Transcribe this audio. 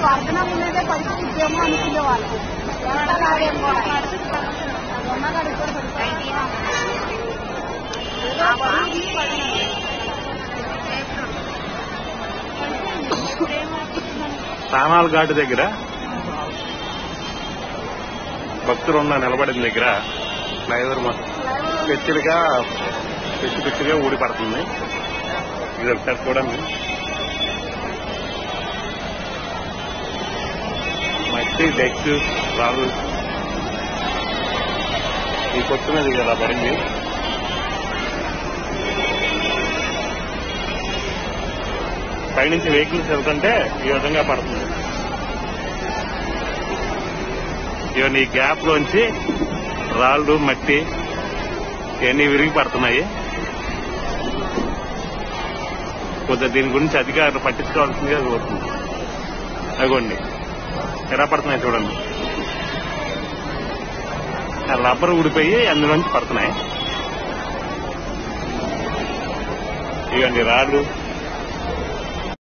వర్ధనం ఉన్నదే పరిస్థితేమో అనుకునే వాళ్ళు స్థానాల ఘాటు దగ్గర భక్తులు ఉన్న నిలబడిన దగ్గర ఫ్లైఓవర్ పెచ్చిగా ఊడి పడుతుంది. ఇది ఒకసారి చూడండి. మట్టి డెక్స్ రాళ్ళు ఈ కొట్టు మీద కదా పడింది. పైనుంచి వెహికల్స్ వెళ్తుంటే ఈ విధంగా పడుతుంది. ఇవన్నీ ఈ గ్యాప్ లోంచి రాళ్ళు మట్టి ఇవన్నీ విరిగి పడుతున్నాయి. కొద్దిగా దీని గురించి అధికారులు పట్టించుకోవాల్సిందిగా కోరుతుంది. అగోండి ఎలా పడుతున్నాయి చూడండి. రబ్బర్ ఊడిపోయి అందులోంచి పడుతున్నాయి. ఇవన్నీ రాళ్ళు